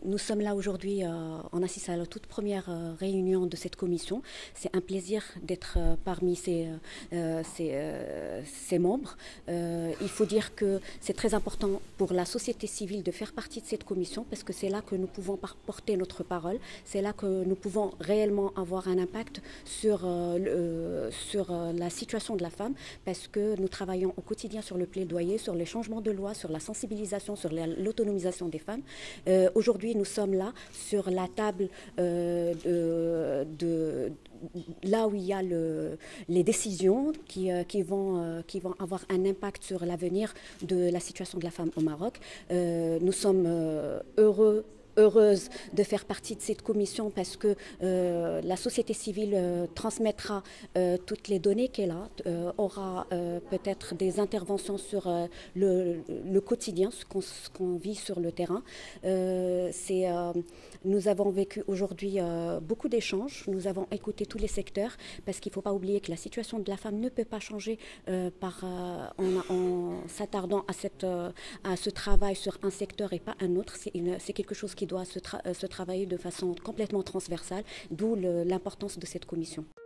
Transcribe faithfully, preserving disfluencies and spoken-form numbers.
nous sommes là aujourd'hui, euh, on assiste à la toute première euh, réunion de cette commission. C'est un plaisir d'être euh, parmi ces, euh, ces, euh, ces membres. Euh, il faut dire que c'est très important pour la société civile de faire partie de cette commission parce que c'est là que nous pouvons porter notre parole, c'est là que nous pouvons réellement avoir un impact sur, euh, le, sur euh, la situation de la femme parce que nous travaillons au quotidien sur le plaidoyer, sur les changements de loi, sur la sensibilisation, sur l'autonomisation des femmes. Euh, Aujourd'hui, nous sommes là sur la table euh, de, de, là où il y a le, les décisions qui, euh, qui, vont, euh, qui vont avoir un impact sur l'avenir de la situation de la femme au Maroc. Euh, nous sommes euh, heureux heureuse de faire partie de cette commission parce que euh, la société civile euh, transmettra euh, toutes les données qu'elle a, euh, aura euh, peut-être des interventions sur euh, le, le quotidien, ce qu'on qu'on vit sur le terrain. Euh, c'est, euh, nous avons vécu aujourd'hui euh, beaucoup d'échanges, nous avons écouté tous les secteurs parce qu'il ne faut pas oublier que la situation de la femme ne peut pas changer euh, par, euh, en, en s'attardant à, cette, euh, à ce travail sur un secteur et pas un autre. C'est quelque chose qui doit se, tra se travailler de façon complètement transversale, d'où l'importance de cette commission.